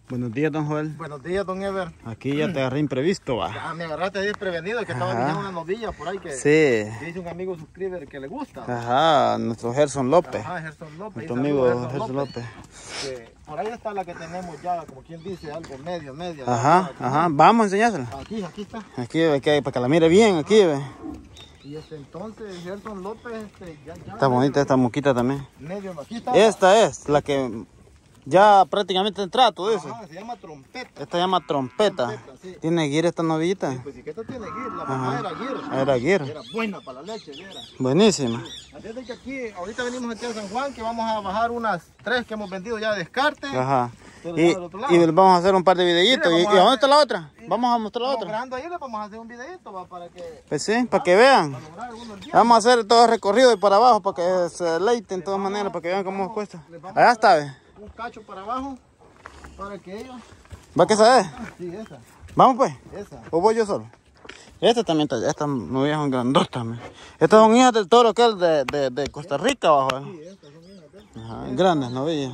Buenos días, don Joel. Buenos días, don Ever. Aquí ya te agarré imprevisto, va. Ya me agarraste desprevenido, que estaba viendo una novilla por ahí que dice un amigo suscriber que le gusta. Ajá, nuestro Gerson López. Ajá, Gerson López. Nuestro amigo Gerson López. Que por ahí está la que tenemos ya, como quien dice, algo medio. Ajá, ajá. Vamos a enseñársela. Aquí está. Aquí, para que la mire bien, aquí, ve. Y entonces Gerson López, ya Está bonita esta moquita también. Medio, aquí está. Esta es la que ya prácticamente entra, tú dices. Ajá, se llama trompeta. Esta se llama trompeta. Sí. ¿Tiene guir esta novillita? Sí, pues sí que esta tiene guir, la mamá era guir. Era guir. Era buena para la leche, era. Buenísima. Así es que aquí, ahorita venimos aquí a San Juan, que vamos a bajar unas 3 que hemos vendido ya de descarte. Ajá. Pero Y vamos a hacer un par de videitos. Sí, ¿Y dónde está la otra? Vamos a mostrar la Estamos otra. grabando ahí, le vamos a hacer un videito para que... Pues sí, para que vean. Para lograr uno el día. Vamos a hacer todo el recorrido y para abajo para que se deleiten de todas maneras, para que vean cómo cuesta. Allá está, ve. Un cacho para abajo, para que ellos... ¿Va que esa es? Sí, esa. Vamos pues. Esa. ¿O voy yo solo? Esta también está, estas novillas son grandotas. Estas son hijas del toro que es de Costa Rica abajo. Sí, estas son hijas de... Ajá, grandes novillas.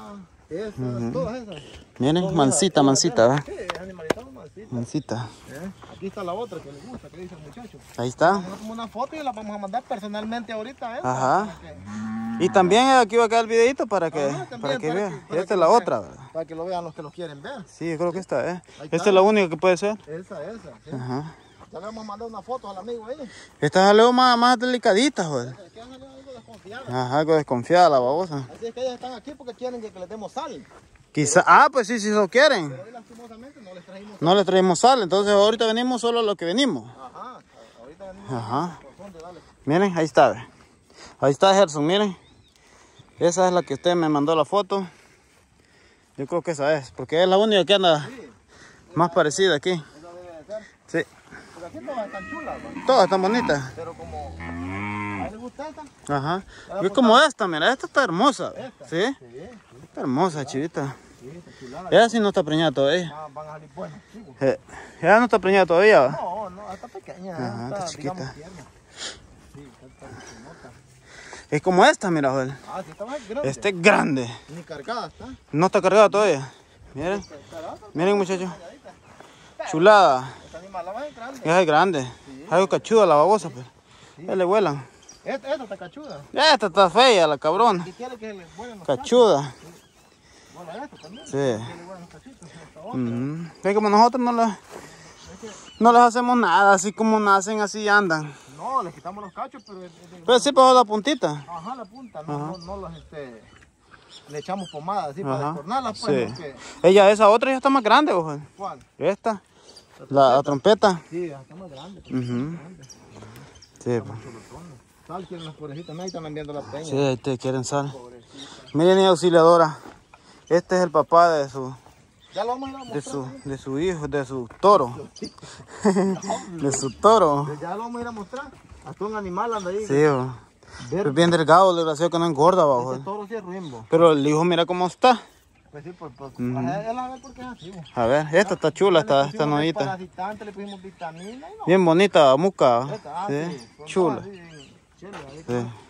Esa, todas esas. Miren, mansita, ¿verdad? Sí, animalitos mansita. Mansita. Aquí está la otra que le gusta, que dice el muchacho. Ahí está. Vamos a tomar una foto y la vamos a mandar personalmente ahorita, ¿eh? Ajá. Y también aquí va a quedar el videito para que vean. Esta es la otra, ¿verdad? Para que lo vean los que lo quieren ver. Sí, yo creo que esta es. Ahí Esta está. es la única que puede ser. Esa, sí. Ajá. Ya le vamos a mandar una foto al amigo ahí. Estas salió más delicaditas, joder. Es que han salido algo desconfiadas. Ajá, algo desconfiada la babosa. Así es que ellas están aquí porque quieren que les demos sal. Quizá, pues sí, si lo quieren. Pero hoy lastimosamente no les trajimos sal. No le traemos sal, entonces ahorita venimos solo lo que venimos. Ajá, ahorita venimos Ajá. por dónde, dale. Miren, ahí está, ve. Ahí está Gerson, miren. Esa es la que usted me mandó la foto. Yo creo que esa es, porque es la única que anda más parecida aquí. Esa debe de ser. Sí, Porque aquí todas están chulas, ¿no? todas están bonitas. Pero como a él le gusta esta. Ajá. Y es como esta, mira, esta está hermosa. ¿Esta? ¿Sí? Sí, Está hermosa, chivita. sí, está chulada. Ella sí no está preñada todavía. Van a salir buenas, chicos. Ella no está preñada todavía, ¿va? No, está pequeña. Ajá, está chiquita. digamos, tierna. Sí, está pequeñota. Es como esta, mira, Joel. Ah, sí, está más grande. Este es grande. Ni cargada está. No está cargada todavía. Miren, miren, muchachos. Chulada. Esta animal la más grande. Esa es grande. Algo cachuda la babosa, pues. Ya le vuelan. Esta está cachuda. Esta está fea, la cabrona. Si quiere que le vuelen los Cachuda. cachos. Bueno, esta también. Sí. Que le vuelen los cachitos. Esta otra. Es como nosotros no les hacemos nada, así como nacen, así andan. No, le quitamos los cachos, pero... Pero sí, pues la puntita. Ajá, la punta. No los le echamos pomada así para Ajá. destornarlas, pues. Sí. Porque... Esa otra ya está más grande, ojo. ¿Cuál? Esta, la trompeta. Sí, ya está más grande. Sí, pues. Sal quieren las pobrecitas, ahí están viendo la peña. Sí, ahí te quieren sal. Miren, mi auxiliadora. Este es el papá de su Ya lo vamos a ir a mostrar. de su hijo, de su toro. De su toro. Ya lo vamos a ir a mostrar. Hasta un animal anda ahí. Sí, bo. Es bien delgado, desgraciado que no engorda, bajo. Ese toro sí es ruimbo. Pero el hijo, mira cómo está. Pues sí, él a ver por qué es así. Bo. A ver, esta está chula, Le pusimos esta novita. desparasitante, le pusimos vitamina y no. Bien bonita, muca. Esta, Sí, son chula. todas así, chéveres, ahí Sí. está.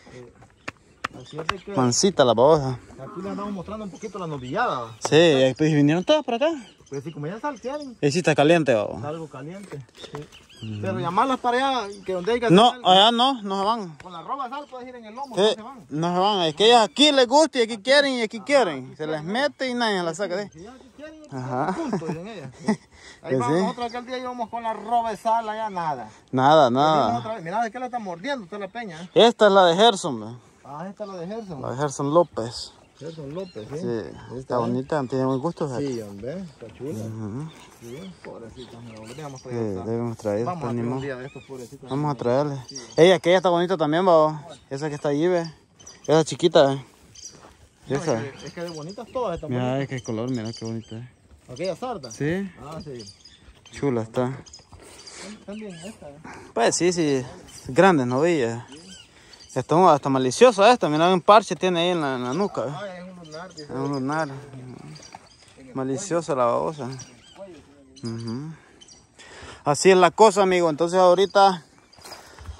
Así es de que Mansita la babosa. aquí le andamos mostrando un poquito la novillada. Sí, pues vinieron todas para acá. Pues sí, como ya sal quieren, Y sí está caliente, babo. está algo caliente. Sí. Pero llamarlas para allá, que donde hay que No, hacer allá no se van. con la roba sal puedes ir en el lomo, Sí, no se van. no se van. Es que ellas aquí les gusta y aquí quieren y aquí quieren. Se les mete y nadie las saca de ahí. Si ya aquí quieren, Ajá. punto, dicen ellas. Ahí Que vamos sí. nosotros aquel día íbamos con la roba de sal, allá nada. Nada, Venimos nada. otra vez. Mira, ¿de qué la está mordiendo usted la peña? Esta es la de Gerson, ve. Ah, esta es la de Gerson. La de Gerson López. Gerson López, ¿sí? Sí, está bonita, tiene buen gusto. Sí, hombre, está chula. Ujú. Sí, pobrecita, debemos Sí, traer. debemos traer. Vamos a pues, ni traer un modo. día de estos pobrecitos. Vamos a traerle. Ella, que ella está bonita también, babo. Esa que está allí, ve. Esa chiquita, ve. No, Esa. es que de bonitas todas están Mira, bonitas. qué color, mira qué bonita. Aquella sarda. Sí, Ah, sí. chula está. También esta, Pues sí, grandes novillas. Está hasta maliciosa esta, mira un parche tiene ahí en la nuca. Ah, es un lunar. Es un lunar. Maliciosa la babosa. Así es la cosa, amigo. Entonces ahorita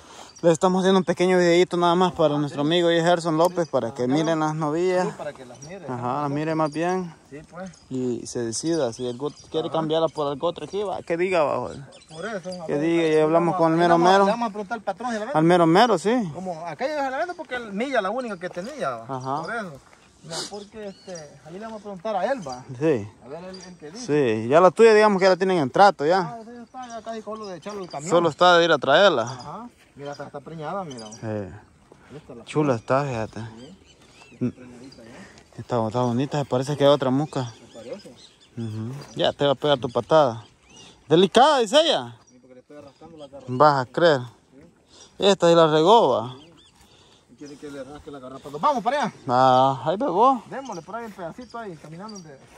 Le estamos haciendo un pequeño videito nada más para nuestro amigo Gerson López, para que miren las novillas. Sí, para que las miren. Ajá, las mire más bien. Sí, pues. Y se decida, si el quiere cambiarla por algo otro aquí, va, que diga abajo. Por eso. Que diga, y hablamos con el mero mero. Le vamos a preguntar al patrón si la vende. Al mero mero, sí. Como aquella se la vende porque el Milla la única que tenía. ¿Va? Ajá. Por eso. No, porque ahí le vamos a preguntar a él, va. Sí. A ver el que dice. Sí, ya la tuya digamos que ya la tienen en trato ya. Ah, esa ya está, ya casi con lo de echarlo al camión. Solo está de ir a traerla. Ajá. Mira, está preñada, mira. Sí. Chula está, fíjate. Sí. Preñadita ya. Está bonita, se parece que hay otra musca. ¿Te parece? Ya te va a pegar tu patada. Delicada, dice ella. Sí, porque le estoy arrastrando la garra. Vas a creer. Esta sí la regó, va. Y quiere que le rasque la garrapa. Nos vamos para allá. Ah, ahí pegó. Démosle por ahí un pedacito ahí, caminando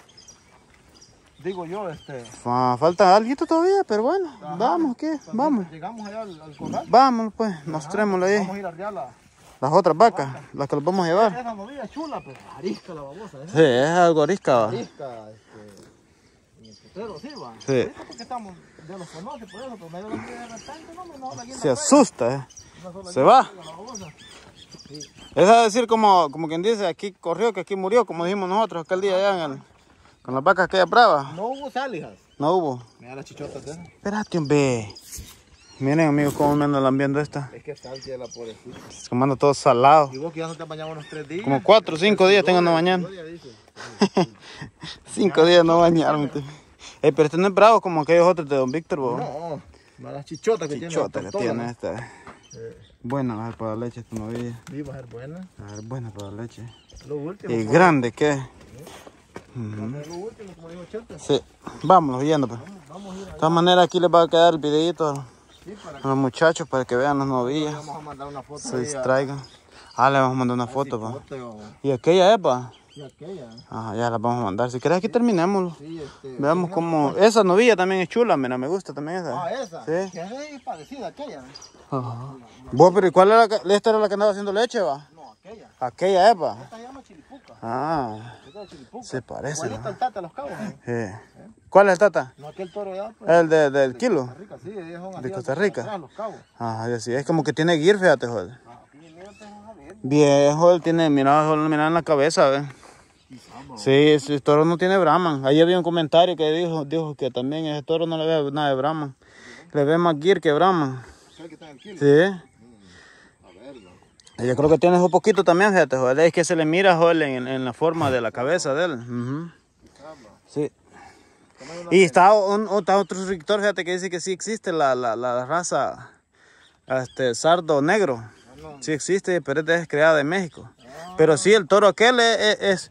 digo yo, Falta algo todavía, pero bueno. Ajá. Vamos, ¿qué? Vamos. Llegamos allá al corral. Vamos, pues. Mostrémosle ahí. Vamos a ir a arriar Las otras vacas, las que las vamos a llevar. esa novilla chula, pues. Arisca la babosa. Sí, es algo arisca, va. Arisca, en el putero, sí, va. Sí. Ahorita porque estamos, de los conoce, por eso, pero medio de repente, no, la guinda Se asusta, Se va. Sí. Es decir, como quien dice, aquí corrió, que aquí murió, como dijimos nosotros aquel día allá con las vacas aquellas bravas. No hubo sálijas. No hubo. Mira las chichotas de esas. Espérate, hombre. Miren, amigos, cómo me andan viendo esta. Es que está de la pobrecita. Se me anda todo salado. Y vos que ya no te has bañado unos 3 días. Como 4 o 5 días tengo no bañar. 5 días no bañarme. Pero este no es bravo como aquellos otros de Don Víctor, vos. No, las chichotas que Chichota que tiene esta. esta. Buena va a ser para la leche esta novilla. Sí, va a ser buena. Va a ser buena para la leche. Lo último. Y grande que es. Lo último, como dijo Chete. Sí, vámonos viendo pues. Vamos a ir De todas maneras aquí les va a quedar el videito a los muchachos para que vean las novillas. Vamos a mandar una foto. Se distraigan. Ah, le vamos a mandar una foto, pa. Foto, Y aquella es, pa. y aquella. Ajá, ya las vamos a mandar. Si querés aquí terminémoslo. Sí, Veamos cómo... Esa novilla también es chula, mira, me gusta también esa. Ah, esa. Sí. Que es parecida a aquella. Ajá. Vos, pero ¿y cuál era esta era la que andaba haciendo leche, va? No, aquella. Aquella es, pa. Esta se llama chilipuca. Ah, Esta es chilipuca. se parece, Igualito ¿no? el tata de los cabos. Sí. ¿Cuál es el tata? No, aquel toro ya. Pues, El del kilo. Costa Rica, sí, ellos son De así, Costa Rica. atrás, los cabos. Ajá, y así es como que tiene gear, fíjate, joder. Ah, aquí mira, te vas a ver. Bien, joder, tiene, mira en la cabeza, ¿ves? Sí, ese toro no tiene Brahman. Ahí había un comentario que dijo que también ese toro no le ve nada de Brahman. Le ve más gear que Brahman. ¿Sabes que está en el kilo? Sí. A verlo. Y yo creo que tiene un poquito también, fíjate, joder. Es que se le mira, joder, en la forma de la cabeza de él. Ujú. Sí. Y está otro suscriptor, fíjate, que dice que sí existe la raza sardo negro. Sí existe, pero es creada en México. Pero sí, el toro aquel es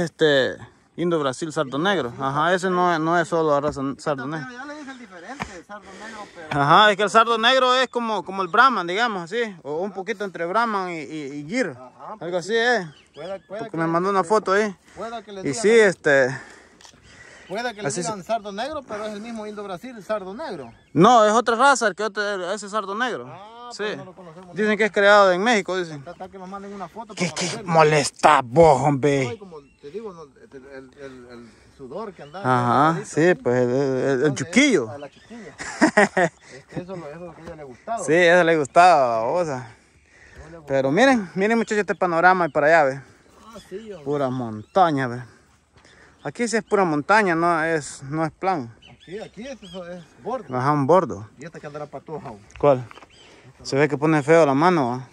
Indo-Brasil sardo negro. Ajá, ese no es solo la raza sardo negro. Ya le dije el diferente, sardo negro, pero... Ajá, es que el sardo negro es como el Brahman, digamos así. O un poquito entre Brahman y Gir. Ajá, Algo así es. Puede Porque que me mandó una foto ahí. pueda que le Y digan, sí, puede que le así digan sardo negro, pero es el mismo Indo-Brasil, sardo negro. no, es otra raza, ese sardo negro. Ah, Sí. pero no lo conocemos. Dicen que es creado en México, dicen. Trata que nos manden una foto ¿Qué para conocerlo. molesta vos, Ay, hombre? como te digo, no, el sudor que andaba. Ajá, sí, pues el chuquillo. A la chiquilla. Eso es lo que a ella le gustaba. Sí, eso le gustaba, babosa. Pero miren muchachos este panorama y para allá, ve. Ah, sí, hombre. Pura montaña, ve. Aquí sí es pura montaña, no es plan. Aquí es bordo. Ajá, un bordo. Y esta que andará para todos. ¿Cuál? Se ve que pone feo la mano, ¿va?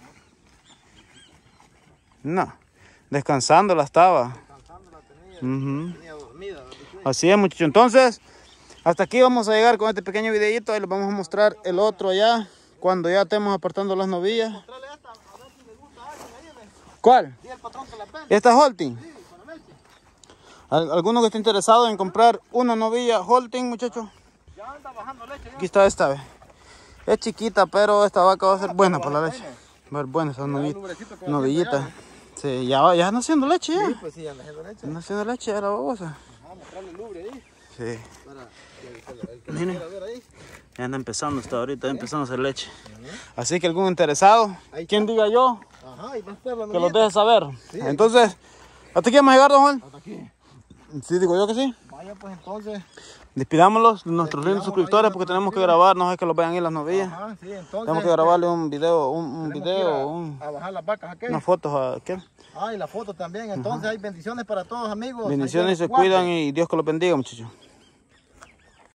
No, descansándola estaba. Descansando la tenía, Ujú. tenía dormida. Así es, muchachos. Entonces, hasta aquí vamos a llegar con este pequeño videito. Ahí les vamos a mostrar el otro allá, cuando ya estemos apartando las novillas. Mostrarle esta, a ver si le gusta a alguien ahí, ve. ¿Cuál? Dile al patrón que la vende. ¿Esta Holting? Sí, para leche. ¿Alguno que esté interesado en comprar una novilla Holting, muchachos? Ya anda bajando leche. Aquí está esta, ve. Es chiquita, pero esta vaca va a ser buena para la leche. Va a ser buena esa novillita. Sí, ya anda haciendo leche ya. Sí, pues sí, anda haciendo leche. Anda haciendo leche ya la babosa. Vamos a mostrarle el lubre ahí. Sí. Para el que Miren. quiera ver ahí. Ya anda empezando hasta ahorita, empezando a hacer leche. Así que algún interesado, quien diga yo, Ajá, y va a estar la que lo novillita. deje saber. Sí. Entonces, ¿hasta aquí vamos a llegar, don Juan? Hasta aquí. Sí, digo yo que sí. Vaya pues entonces. Despidámoslos de nuestros lindos suscriptores porque tenemos que grabar, no es que los vean ahí las novillas. Ajá, sí, entonces, Tenemos que grabarle un video, a bajar las vacas aquí. unas fotos a ¿qué? Ah, y la foto también. Entonces hay bendiciones para todos, amigos. Bendiciones, se cuidan y Dios que los bendiga, muchachos.